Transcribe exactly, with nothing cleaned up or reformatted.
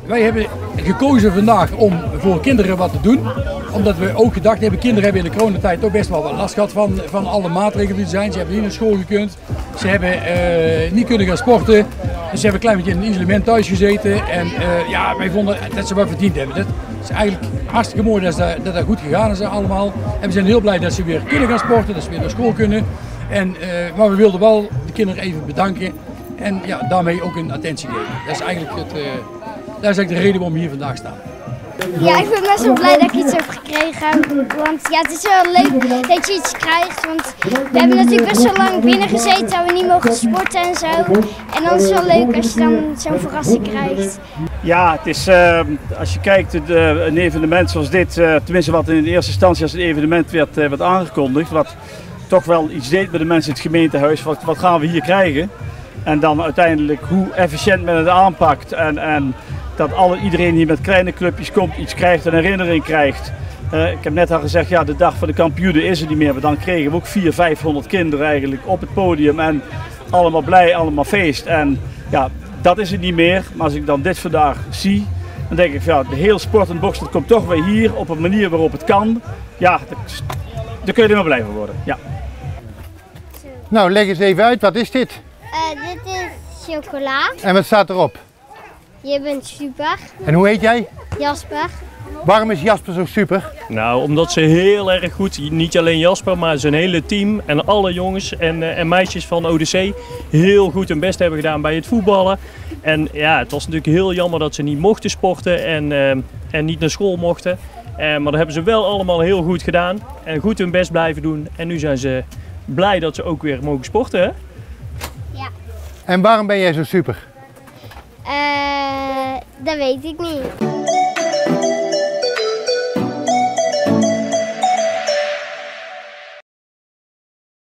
wij hebben gekozen vandaag om voor kinderen wat te doen. Omdat we ook gedacht hebben, kinderen hebben in de coronatijd ook best wel wat last gehad van, van alle maatregelen die er zijn. Ze hebben niet naar school gekund, ze hebben uh, niet kunnen gaan sporten. Dus ze hebben een klein beetje in een isolement thuis gezeten. En uh, ja, wij vonden dat ze wat verdiend hebben. Dat is eigenlijk hartstikke mooi dat dat, dat, dat goed gegaan is allemaal. En we zijn heel blij dat ze weer kunnen gaan sporten, dat ze weer naar school kunnen. En, uh, maar we wilden wel de kinderen even bedanken en ja, daarmee ook een attentie geven. Dat is eigenlijk, het, uh, dat is eigenlijk de reden waarom we hier vandaag staan. Ja, ik ben best wel blij dat ik iets heb gekregen. Want ja, het is wel leuk dat je iets krijgt. Want we hebben natuurlijk best wel lang binnen gezeten dat we niet mogen sporten en zo. En dan is het wel leuk als je dan zo'n verrassing krijgt. Ja, het is, uh, als je kijkt, het, uh, een evenement zoals dit, uh, tenminste wat in de eerste instantie als een evenement werd, uh, werd aangekondigd. Wat toch wel iets deed met de mensen in het gemeentehuis. Wat, wat gaan we hier krijgen? En dan uiteindelijk hoe efficiënt men het aanpakt. En, en dat alle, iedereen die met kleine clubjes komt, iets krijgt, een herinnering krijgt. Uh, ik heb net al gezegd, ja, de dag van de kampioenen is er niet meer. Maar dan kregen we ook vierhonderd, vijfhonderd kinderen eigenlijk op het podium. En allemaal blij, allemaal feest. En ja, dat is het niet meer. Maar als ik dan dit vandaag zie, dan denk ik, ja, de hele sport en boksen komt toch weer hier op een manier waarop het kan. Ja, daar kun je er maar blij van worden. Ja. Nou, leg eens even uit, wat is dit? Uh, dit is chocola. En wat staat erop? Je bent super. En hoe heet jij? Jasper. Waarom is Jasper zo super? Nou, omdat ze heel erg goed, niet alleen Jasper, maar zijn hele team en alle jongens en, uh, en meisjes van O D C heel goed hun best hebben gedaan bij het voetballen. En ja, het was natuurlijk heel jammer dat ze niet mochten sporten en, uh, en niet naar school mochten. Uh, maar dat hebben ze wel allemaal heel goed gedaan en goed hun best blijven doen. En nu zijn ze blij dat ze ook weer mogen sporten, hè? Ja. En waarom ben jij zo super? Uh, dat weet ik niet.